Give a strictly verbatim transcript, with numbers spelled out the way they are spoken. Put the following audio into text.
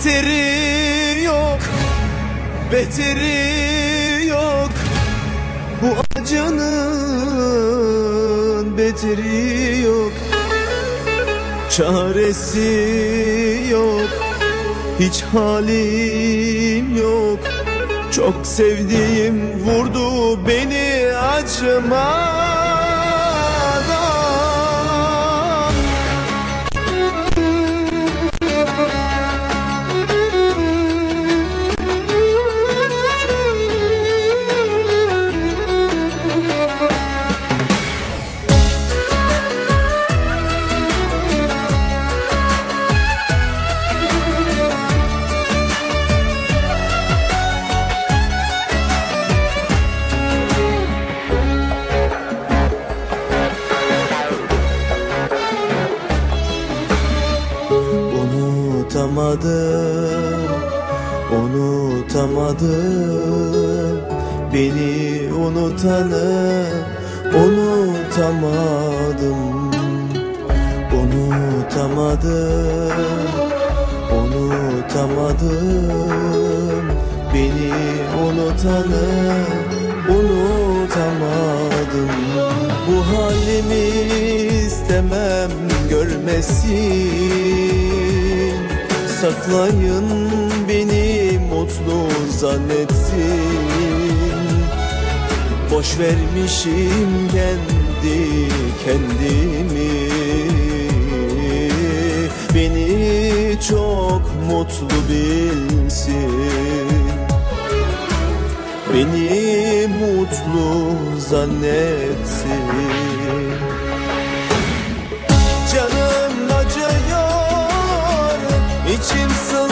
Beteri yok, beteri yok. Bu acının beteri yok. Çaresi yok, hiç halim yok. Çok sevdiğim vurdu beni acımadan. Unutamadım, unutamadım. Beni unutanı unutamadım. Unutamadım, unutamadım. Beni unutanı unutamadım. Bu halimi istemem görmesin. Saklayın beni mutlu zannetsin. Boş vermişim kendi kendimi. Beni çok mutlu bilsin. Beni mutlu zannetsin. Canım acıyor, İçim sızlıyor.